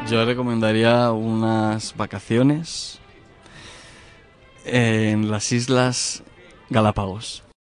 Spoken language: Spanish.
Yo recomendaría unas vacaciones en las Islas Galápagos.